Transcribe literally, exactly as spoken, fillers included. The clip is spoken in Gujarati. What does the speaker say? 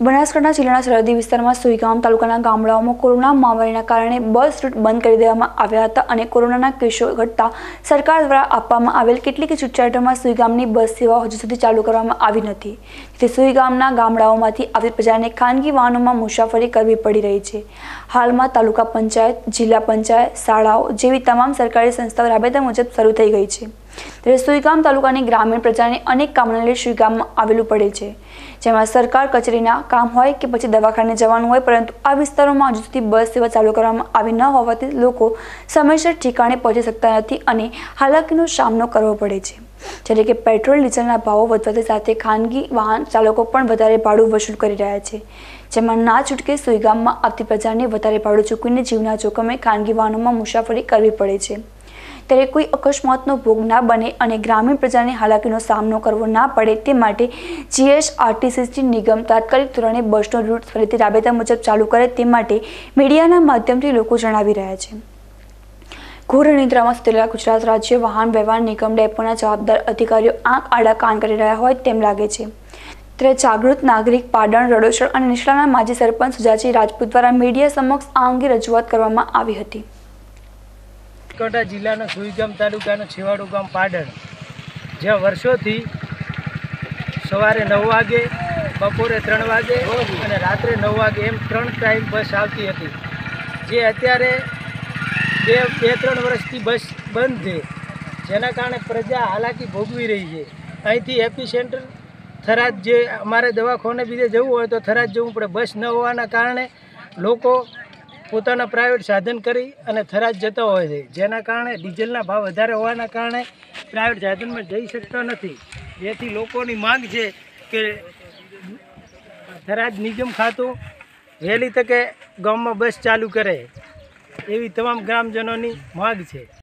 બનાસકાંઠા જિલ્લાના સરહદી વિસ્તારમાં સુઈગામ તાલુકાના ગામડાઓમાં કોરોના મહામારીના કારણે બસ રૂટ બંધ કરી દેવામાં આવ્યા હતા અને કોરોનાના કેસો ઘટતા સરકાર દ્વારા આપવામાં આવેલ કેટલીક છૂટછાટોમાં સુઈગામની બસ સેવા હજુ સુધી ચાલુ કરવામાં આવી નથી, તેથી સુઈગામના ગામડાઓમાંથી આવતી પ્રજાને ખાનગી વાહનોમાં મુસાફરી કરવી પડી રહી છે। હાલમાં તાલુકા પંચાયત, જિલ્લા પંચાયત, શાળાઓ જેવી તમામ સરકારી સંસ્થાઓ રાબેતા મુજબ શરૂ થઈ ગઈ છે, ત્યારે સુઈગામ તાલુકાની ગ્રામીણ પ્રજાને અનેક કામોને લઈ સુઈગામમાં આવેલું પડે છે, જેમાં સરકાર કચેરીના કામ હોય કે પછી દવાખાને જવાનું હોય, પરંતુ આ વિસ્તારોમાં હજુ સુધી બસ સેવા ચાલુ કરવામાં આવી ન હોવાથી લોકો સમયસર ઠેકાણે પહોંચી શકતા નથી અને હાલાકીનો સામનો કરવો પડે છે। જ્યારે કે પેટ્રોલ ડીઝલના ભાવો વધવાની સાથે ખાનગી વાહન ચાલકો પણ વધારે ભાડું વસૂલ કરી રહ્યા છે, જેમાં ના છૂટકે સુઈગામમાં આવતી પ્રજાને વધારે ભાડું ચૂકવીને જીવના જોખમે ખાનગી વાહનોમાં મુસાફરી કરવી પડે છે। ત્યારે કોઈ અકસ્માતનો ભોગ ના બને અને ગ્રામીણ પ્રજાને હાલાકીનો સામનો કરવો ના પડે તે માટે જીએસઆરટીસી નિગમ તાત્કાલિક ધોરણે બસનો રૂટ ફરીથી રાબેતા મુજબ ચાલુ કરે તે માટે મીડિયાના માધ્યમથી લોકો જણાવી રહ્યા છે। ઘોર નિદ્રામાં સૂતેલા ગુજરાત રાજ્ય વાહન વ્યવહાર નિગમ ડેપોના જવાબદાર અધિકારીઓ આંખ આડા કાન કરી રહ્યા હોય તેમ લાગે છે, ત્યારે જાગૃત નાગરિક પાટણ, રડોસર અને નિશલાના માજી સરપંચ સુજાજી રાજપૂત દ્વારા મીડિયા સમક્ષ આ અંગે રજૂઆત કરવામાં આવી હતી। બનાસકાંઠા જિલ્લાના સુઈગામ તાલુકાનું છેવાડું ગામ પાટણ, જ્યાં વર્ષોથી સવારે નવ વાગે, બપોરે ત્રણ વાગે અને રાત્રે નવ વાગે એમ ત્રણ ટાઈમ બસ આવતી હતી, જે અત્યારે બે બે ત્રણ વર્ષથી બસ બંધ છે, જેના કારણે પ્રજા હાલાકી ભોગવી રહી છે। અહીંથી એપી સેન્ટર થરાદ, જે અમારે દવાખાને બીજે જવું હોય તો થરાદ જવું પડે, બસ ન હોવાના કારણે લોકો પોતાના પ્રાઇવેટ સાધન કરી અને થરાદ જતા હોય છે, જેના કારણે ડીઝલના ભાવ વધારે હોવાના કારણે પ્રાઇવેટ સાધનમાં જઈ શકતા નથી। જેથી લોકોની માંગ છે કે થરાદ નિગમ ખાતું વહેલી તકે ગામમાં બસ ચાલુ કરે, એવી તમામ ગ્રામજનોની માંગ છે।